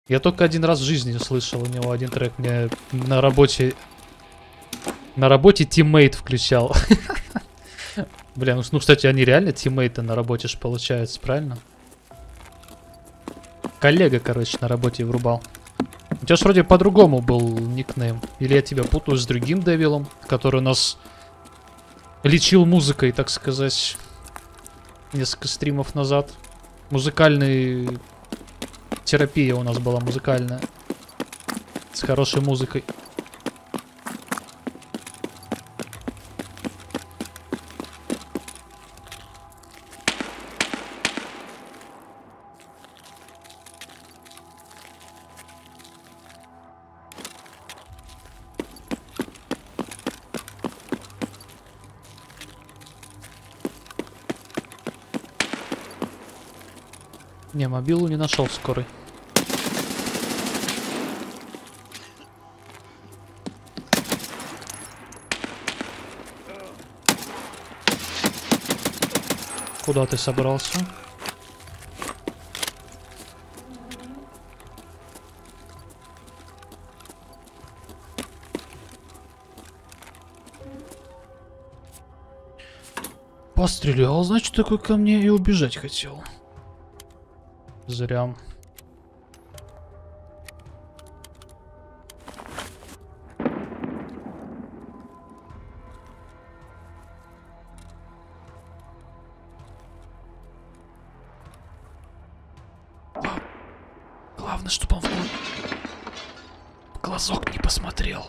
Я только один раз в жизни слышал у него один трек. Мне на работе тиммейт включал. Бля, ну, кстати, они реально тиммейты на работе ж получается, правильно? Коллега, короче, на работе врубал. У тебя ж вроде по-другому был никнейм. Или я тебя путаю с другим Девилом, который нас лечил музыкой, так сказать, несколько стримов назад. Музыкальная терапия у нас была, музыкальная. С хорошей музыкой. Не, мобилу не нашел скорый. Куда ты собрался? Пострелял, значит, такой ко мне и убежать хотел. Зря. Главное, чтобы он в глазок не посмотрел.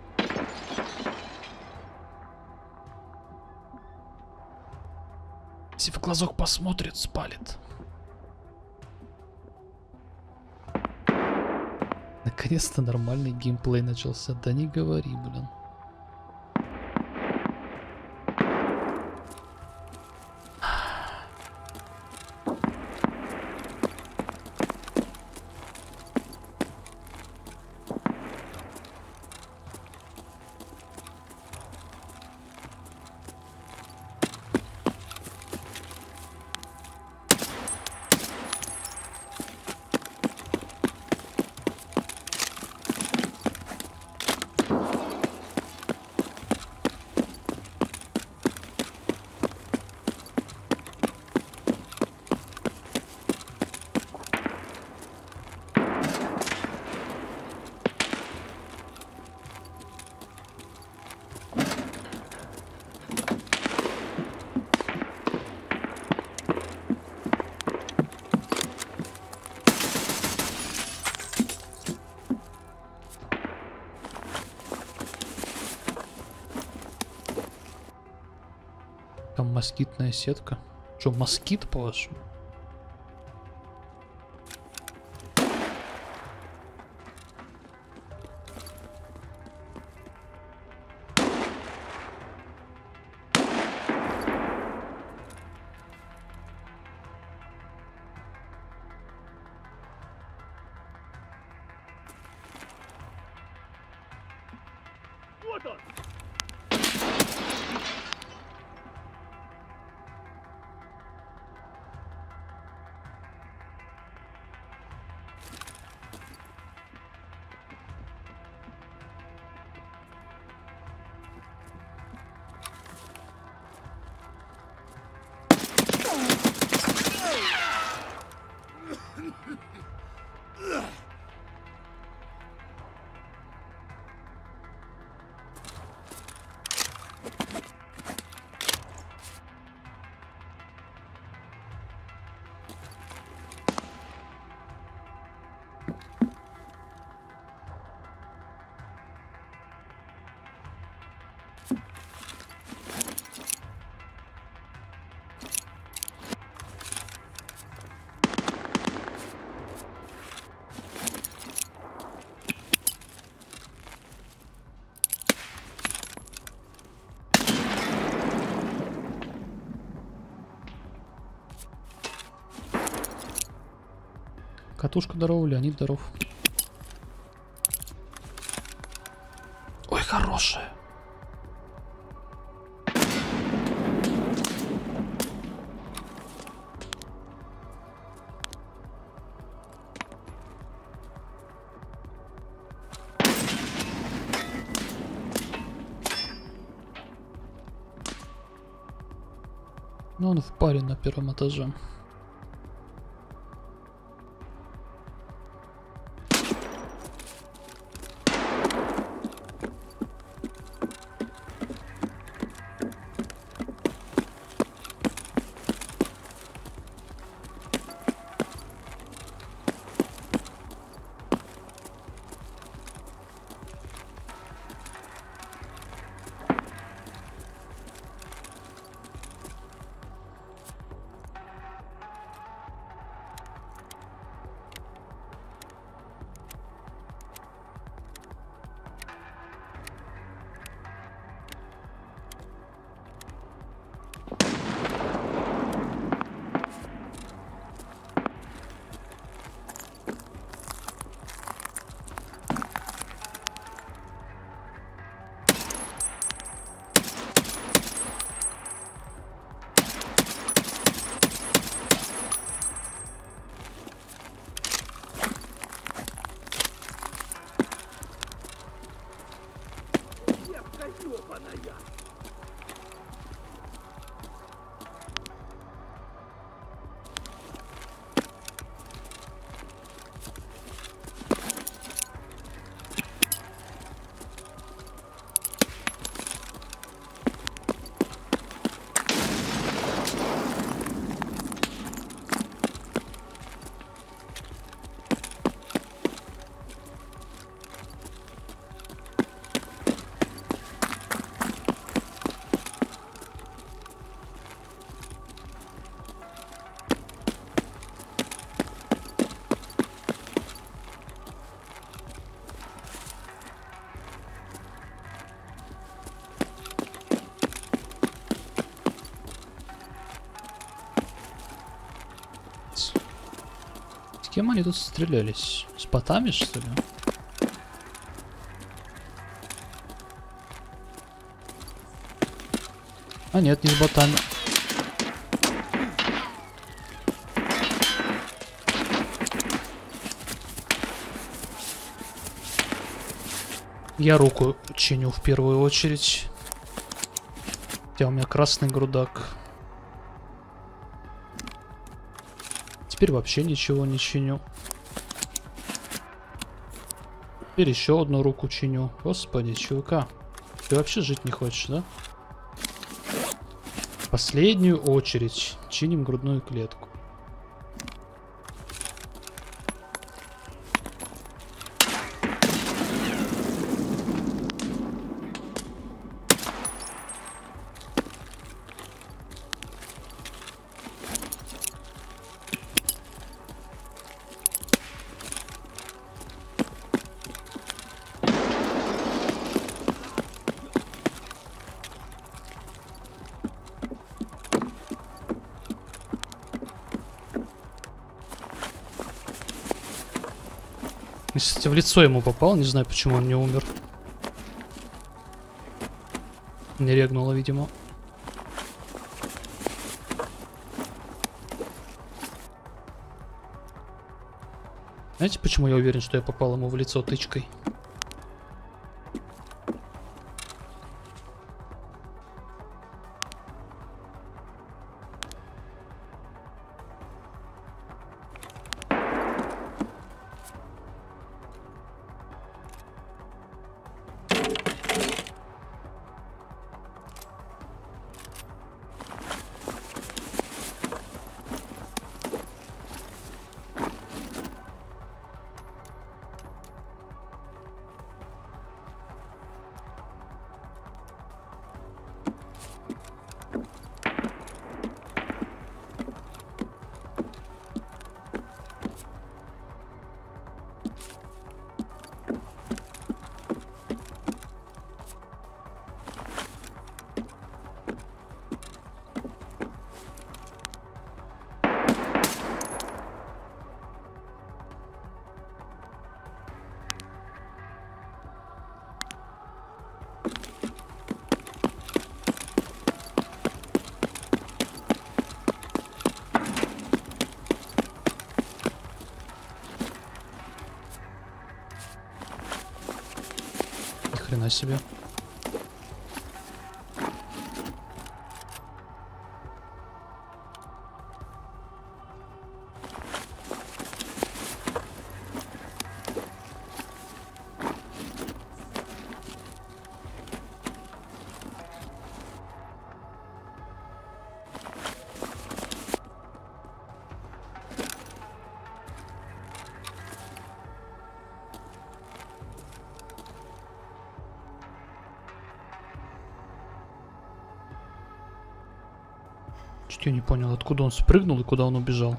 Если в глазок посмотрит, спалит. Наконец-то нормальный геймплей начался. Да не говори, блин. Там москитная сетка. Что, москит, по-вашему? Вот он! Катушка здорова, Леонид здоров. Ой, хорошая. Ну, он в паре на первом этаже. Девка ёбаная! С кем они тут стрелялись? С ботами, что ли? А нет, не с ботами. Я руку чиню в первую очередь. Хотя у меня красный грудак. Теперь вообще ничего не чиню. Теперь еще одну руку чиню. Господи, чувака. Ты вообще жить не хочешь, да? В последнюю очередь чиним грудную клетку. Кстати, в лицо ему попал, не знаю, почему он не умер. Не регнуло, видимо. Знаете, почему я уверен, что я попал ему в лицо тычкой? Ни хрена себе. Что я не понял, откуда он спрыгнул и куда он убежал.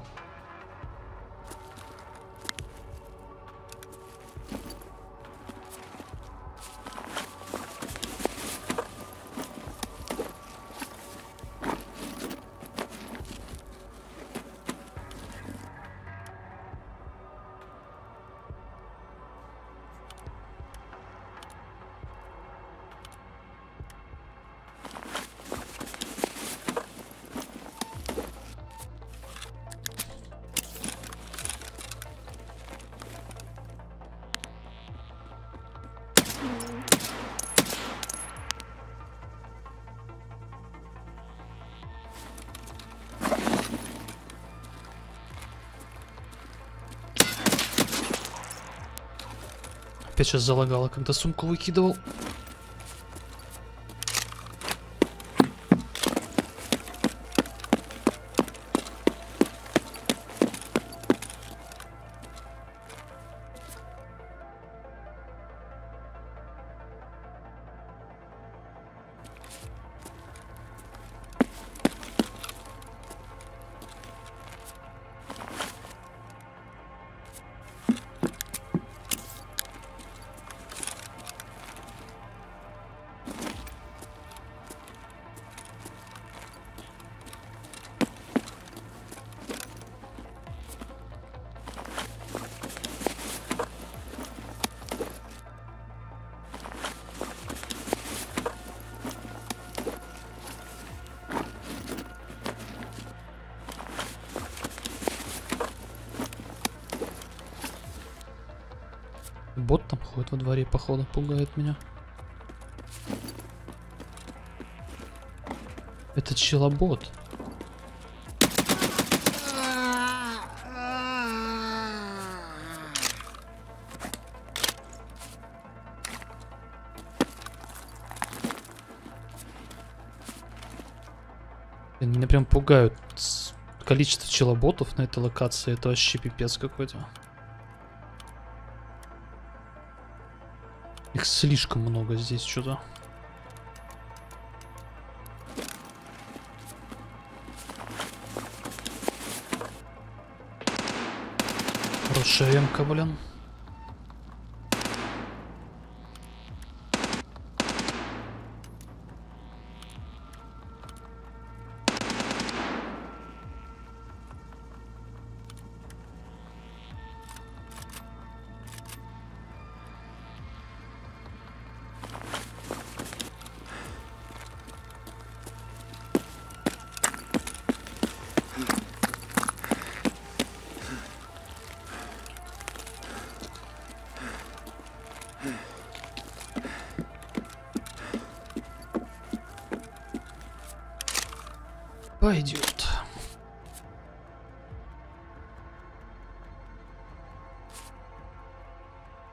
Опять сейчас залагало, когда сумку выкидывал. Бот там ходит во дворе, походу, пугает меня. Это челобот. Меня прям пугают. Количество челоботов на этой локации, это вообще пипец какой-то. Их слишком много здесь что-то. Хорошая эмка, блин. Пойдет.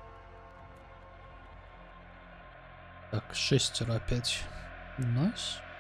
Так, 6 опять. Найс.